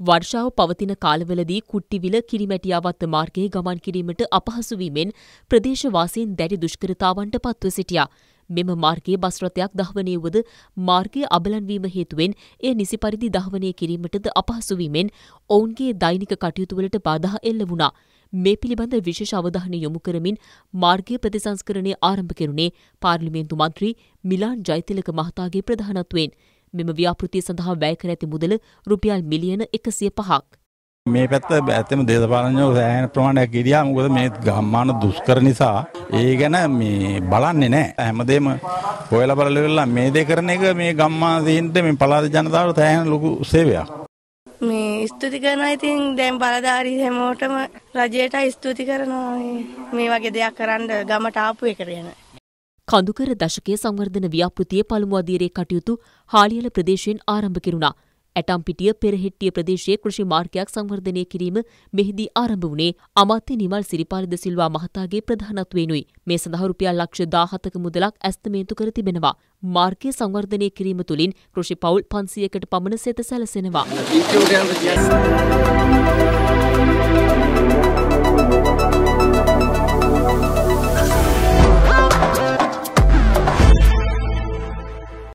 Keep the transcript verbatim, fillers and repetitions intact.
වර්ෂාව පවතින කාලවලදී කුට්ටිවිල කිරිමැටියාවත්ත මාර්ගයේ ගමන් කිරීමට අපහසු වීමෙන් ප්‍රදේශවාසීන් දැඩි දුෂ්කරතාවන්ට පත්ව සිටියා. මෙම මාර්ගයේ බස් රථයක් දහවනය වුවද මාර්ගය අබලන් වීම හේතුවෙන් එය නිසි පරිදි දහවනය කිරීමටද අපහසු වීමෙන් ඔවුන්ගේ දෛනික කටයුතුවලට බාධා එල්ල වුණා. මේ පිළිබඳ විශේෂ අවධානය යොමු කරමින් මාර්ගය ප්‍රතිසංස්කරණය ආරම්භ කෙරුණේ පාර්ලිමේන්තු මන්ත්‍රී මිලාන් ජයතිලක මහතාගේ ප්‍රධානත්වයෙන්. මෙම ව්‍යාපෘතිය සඳහා වැය කර ඇති මුදල රුපියල් මිලියන එකසිය පහක්. මේ පැත්ත ඇත්තම දේශපාලනඥයෝ සෑහෙන ප්‍රමාණයක් ගියා. මොකද මේ ගම්මාන දුෂ්කර නිසා ඒ ගැන මේ බලන්නේ නැහැ. හැමදේම හොයලා බලලා ඉවරලා මේ දේ කරන එක මේ ගම්මානීන්ට මේ පළාත ජනතාවට සෑහෙන ලොකු සේවයක්. මේ ස්තුති කරනවා. ඉතින් දැන් බලධාරී හැමෝටම රජයට ස්තුති කරනවා මේ වගේ දෙයක් කරන්න ගමට ආපු එකට යන. කඳුකර දශකයේ සංවර්ධන ව්‍යාපෘතියේ පළමු අදියරේ කටයුතු හාලියල ප්‍රදේශයෙන් ආරම්භ කෙරුණා. ඇටම්පිටිය පෙරහෙට්ටිය ප්‍රදේශයේ කෘෂි මාර්ගයක් සංවර්ධනය කිරීම මෙහිදී ආරම්භ වුණේ අමාත්‍ය නිමල් සිරිපාල ද සිල්වා මහතාගේ ප්‍රධානත්වයෙනුයි. මේ සඳහා රුපියල් ලක්ෂ දාහතක මුදලක් ඇස්තමේන්තු කර තිබෙනවා. මාර්ගය සංවර්ධනය කිරීම තුළින් කෘෂි පවුල් පන්සියයකට පමණ සෙත සැලසෙනවා.